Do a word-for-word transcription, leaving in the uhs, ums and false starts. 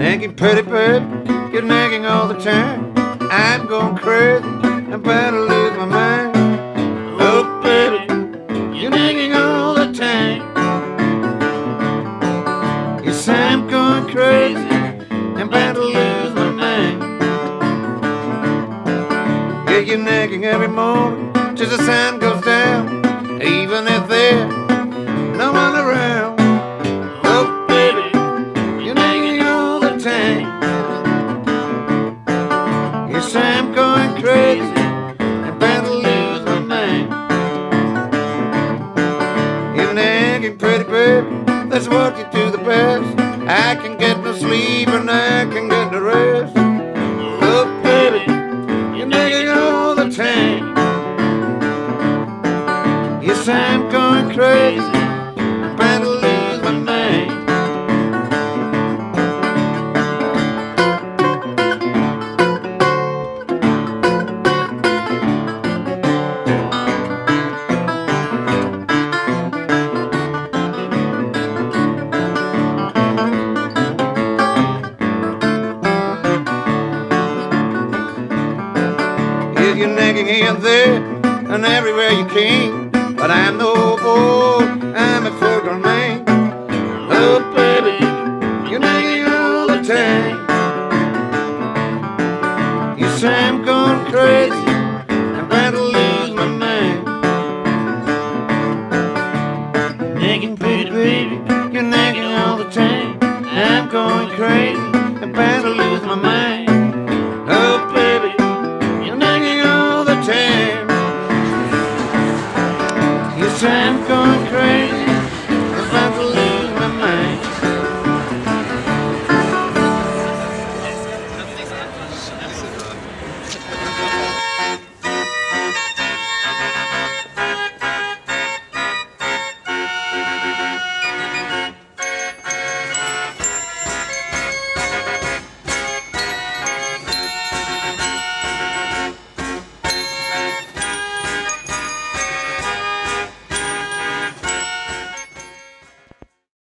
nagging pretty baby, you're nagging all the time. I'm going crazy, I'm about to lose my mind. Oh baby, you're nagging all the time. Yes, I'm going crazy, I'm about to lose my mind. Yeah, you're nagging every morning till the sun goes down, even if there's no one around. Oh baby, you're nagging all the time. Yes, I'm going crazy, I'm about to lose my mind. You're nagging pretty baby, that's what you do the best. I can get no sleep and I can get no rest. Oh baby, you're nagging all the time. Yes, I'm going crazy, I'm about to lose my mind. Yeah, you're nagging here and there and everywhere you can, but I'm no boy, I'm a full grown man. Oh baby, you're nagging all the time. Yes, I'm going crazy, I'm about to lose my mind. Nagging pretty baby, you're nagging all the time. I'm going crazy, I'm about to lose my mind. Oh baby, you're nagging all the time. Yes, I'm going